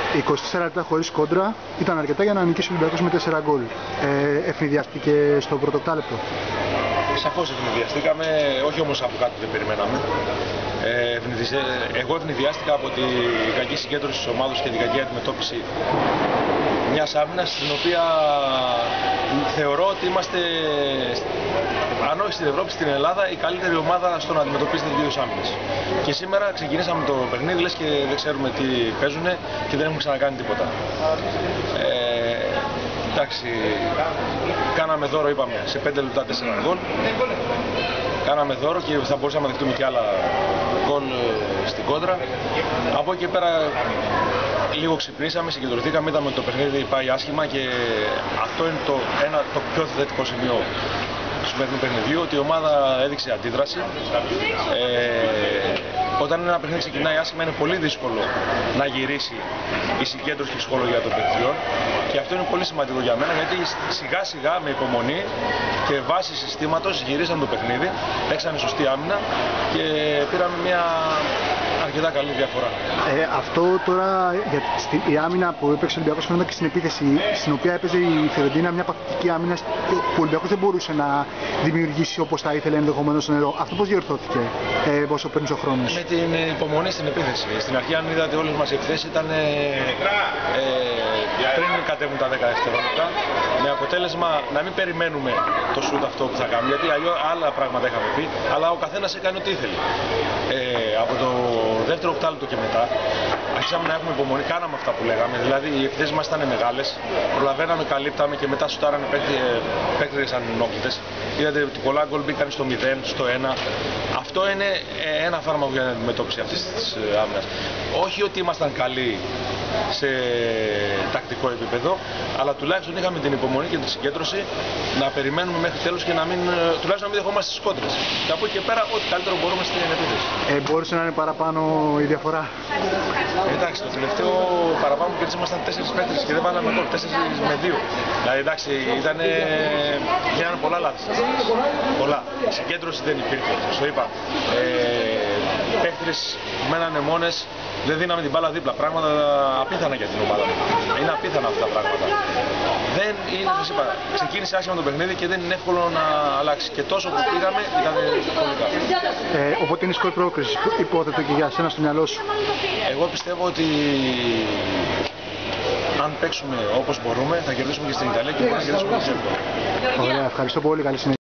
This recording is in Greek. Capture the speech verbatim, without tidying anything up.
είκοσι τέσσερα λεπτά χωρίς κόντρα ήταν αρκετά για να νικήσει ο Ολυμπιακός με τέσσερα γκολ. Ε, ευνηδιάστηκε στο πρωτοκτάλεπτο. Σαφώς ευνηδιαστήκαμε, όχι όμως από κάτι δεν περιμέναμε. Ε, εγώ ευνηδιάστηκα από την κακή συγκέντρωση της ομάδας και την κακή αντιμετώπιση μιας άμυνας, στην οποία θεωρώ ότι είμαστε, αν όχι στην Ευρώπη, στην Ελλάδα, η καλύτερη ομάδα στο να αντιμετωπίσει τέτοιου είδους άμυνες. Και σήμερα ξεκινήσαμε το παιχνίδι, λες και δεν ξέρουμε τι παίζουν και δεν έχουμε ξανακάνει τίποτα. Ε, εντάξει, κάναμε δώρο, είπαμε, σε πέντε λεπτά τέσσερα γκολ. Κάναμε δώρο και θα μπορούσαμε να δεχτούμε και άλλα γκολ στην κόντρα. Από εκεί και πέρα λίγο ξυπνήσαμε, συγκεντρωθήκαμε, είδαμε ότι το παιχνίδι πάει άσχημα και αυτό είναι το, ένα, το πιο θετικό σημείο του σημερινού παιχνιδιού, ότι η ομάδα έδειξε αντίδραση. Ε, όταν ένα παιχνίδι ξεκινάει άσχημα είναι πολύ δύσκολο να γυρίσει η συγκέντρωση και η ψυχολογία των παιδιών, και αυτό είναι πολύ σημαντικό για μένα, γιατί σιγά σιγά με υπομονή και βάση συστήματος γυρίσαν το παιχνίδι, παίξαμε σωστή άμυνα και πήραμε μια αρκετά καλή διαφορά. Ε, αυτό τώρα, για η άμυνα που έπαιξε ο Ολυμπιακός φαίνονταν και στην επίθεση, στην οποία έπαιζε η Φιωρεντίνα, μια παθητική άμυνα που ο Ολυμπιακός δεν μπορούσε να δημιουργήσει όπως θα ήθελε ενδεχομένως στο νερό. Αυτό πώς διορθώθηκε ε, όσο παίρνει ο χρόνος? Με την υπομονή στην επίθεση. Στην αρχή, αν είδατε, όλες μας οι επιθέσεις ήταν ε, ε, πριν κατέβουν τα δέκα δευτερόλεπτα, με αποτέλεσμα να μην περιμένουμε το σουτ αυτό που θα κάνουμε, γιατί αλλιώς άλλα πράγματα είχαμε πει, αλλά ο καθένας έκανε ό,τι ήθελε. Ε, από το δεύτερο οκτάλεπτο και μετά αρχίσαμε να έχουμε υπομονή, κάναμε αυτά που λέγαμε, δηλαδή οι επιθέσεις μας ήταν μεγάλες, προλαβαίναμε, καλύπταμε και μετά σουτάραμε παίκτες ανενόχλητες. Είδατε ότι πολλά γκολ μπήκαν στο μηδέν, στο ένα. Αυτό είναι ένα φάρμακο για την αντιμετώπιση αυτής της άμυνας. Όχι ότι ήμασταν καλοί σε τακτικό επίπεδο, αλλά τουλάχιστον είχαμε την υπομονή και την συγκέντρωση να περιμένουμε μέχρι τέλους και να μην, τουλάχιστον να μην δεχόμαστε στις κόντρες. Και από εκεί και πέρα, ό,τι καλύτερο μπορούμε στην επίθεση. Ε, μπορούσε να είναι παραπάνω η διαφορά? Ε, εντάξει, το τελευταίο παραπάνω που ήμασταν τέσσερις παίκτες και δεν βάλαμε γκολ, τέσσερις με δύο. Δηλαδή, εντάξει, ήταν, γίνανε πολλά λάθη. Πολλά. Η συγκέντρωση δεν υπήρχε, το είπα. Ε, παίκτες μένανε μόνες, δεν δίναμε την μπάλα δίπλα. Πράγματα απίθανα για την ομάδα. Είναι απίθανα αυτά τα πράγματα. Δεν είναι, σας είπα, ξεκίνησε άσχημα το παιχνίδι και δεν είναι εύκολο να αλλάξει. Και τόσο που πήγαμε ήταν πολύ καλό. Ε, οπότε είναι σκορ πρόκριση, υπόθετο και για σένα στο μυαλό σου? Εγώ πιστεύω ότι αν παίξουμε όπως μπορούμε θα κερδίσουμε και στην Ιταλία και μπορούμε να κερδίσουμε και στην Ευρώπη. Ωραία, ευχαριστώ πολύ, καλή συνέχεια.